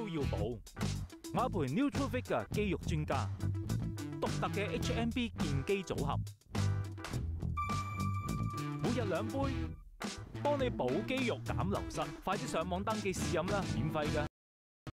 都要補。我阿培 Nutrafit 肌肉專家，獨特嘅 HMB 健肌組合，每日2杯，幫你補肌肉減流失。快啲上網登記試飲啦，免費㗎。